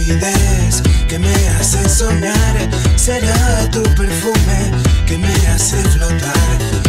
calidez que me hace soñar. Será tu perfume que me hace flotar.